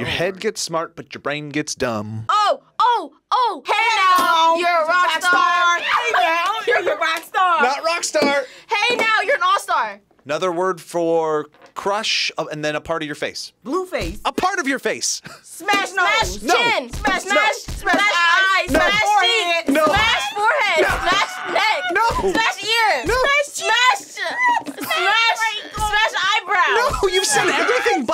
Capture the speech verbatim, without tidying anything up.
Your oh. head gets smart, but your brain gets dumb. Oh, oh, oh. Hey now, you're a rock, rock star. star. Hey now, you're a rock star. Not rock star. Hey now, you're an all-star. Another word for crush, uh, and then a part of your face. Blue face. A part of your face. Smash nose. Smash no. chin. Smash no. smash. Smash, Smash eyes. no. Smash forehead. cheek. No. Smash forehead. No. Smash neck. No. Smash ear. No. Smash. Smash. Smash. Smash eyebrow. No, you've said everything